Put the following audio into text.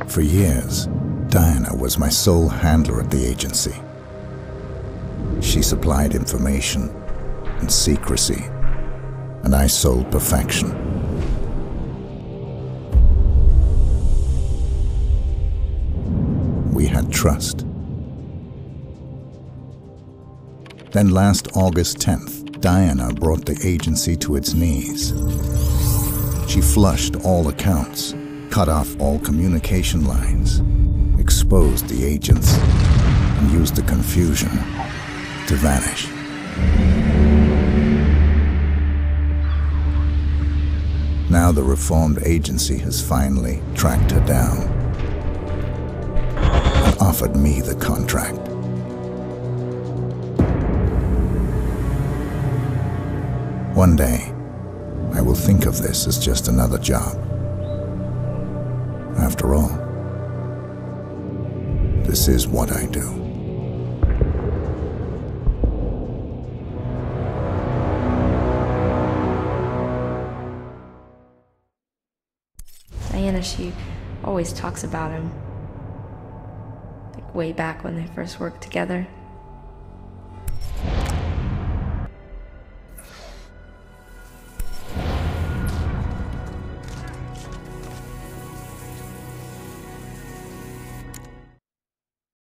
For years, Diana was my sole handler at the agency. She supplied information and secrecy, and I sold perfection. We had trust. Then last August 10th, Diana brought the agency to its knees. She flushed all accounts, cut off all communication lines, exposed the agents, and used the confusion to vanish. Now the reformed agency has finally tracked her down and offered me the contract. One day, I will think of this as just another job. After all, this is what I do. Diana, she always talks about him. Like way back when they first worked together.